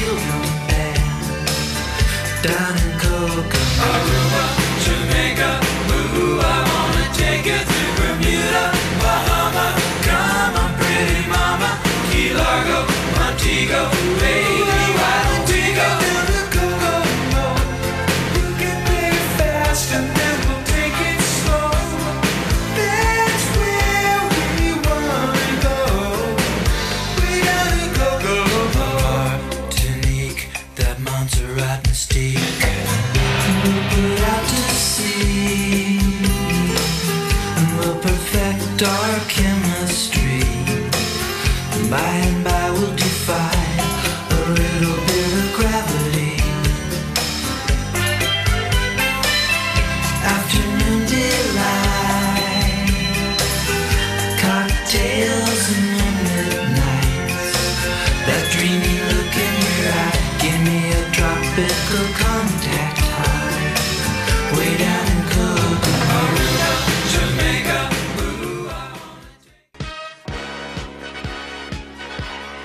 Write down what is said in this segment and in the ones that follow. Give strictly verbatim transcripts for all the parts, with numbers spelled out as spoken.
children band down in Kokomo. Aruba, Jamaica, ooh, I wanna take you through Bermuda, Bahama. Come on, pretty mama, Key Largo, Montego, baby, why don't we go down to Kokomo? We'll get there fast and then we'll take it slow. That's where we wanna go. We gotta go, go, go. Martinique, that Montserrat mystique. We'll put out to sea and we'll perfect our chemistry. By and by we'll defy a little bit of gravity. Afternoon delight, cocktails and moonlit nights. That dreamy look in your eye, give me a tropical contact high. Way down in Kokomo, Aruba, Jamaica. Ooh, I wanna take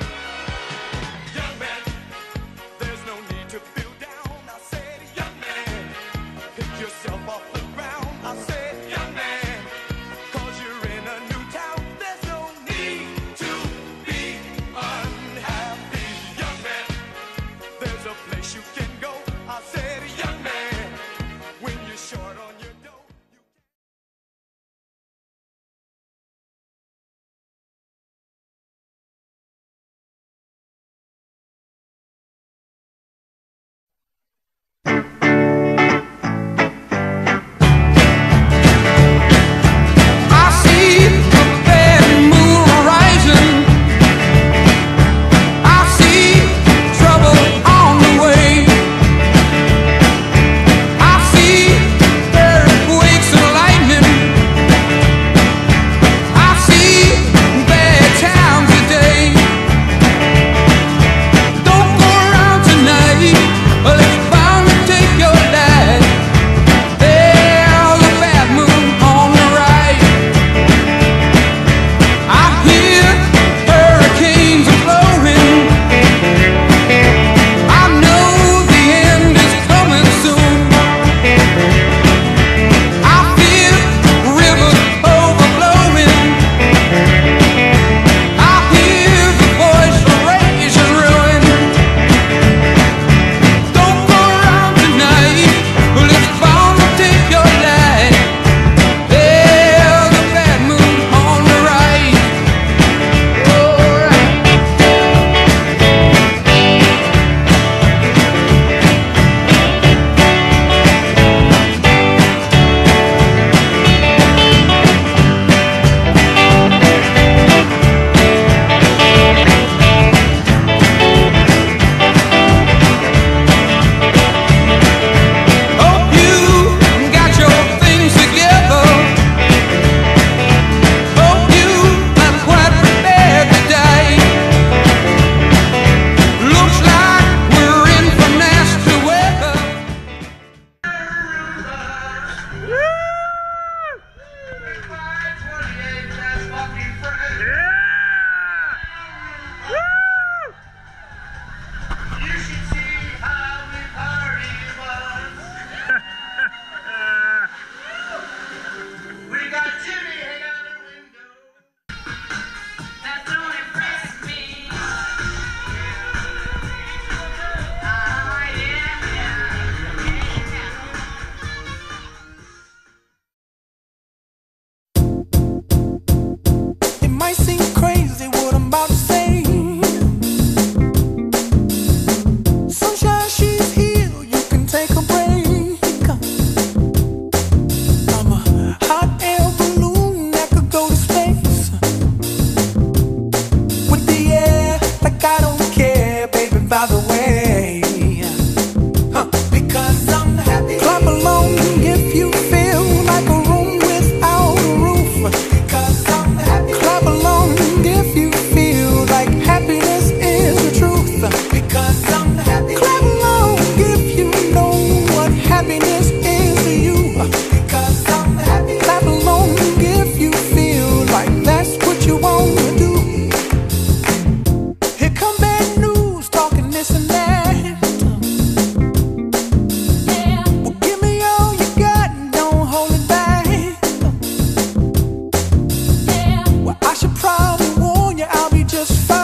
Bye.